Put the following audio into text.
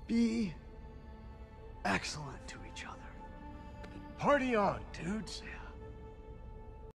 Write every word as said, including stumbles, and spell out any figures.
Be excellent to each other. Party on, dudes. Yeah.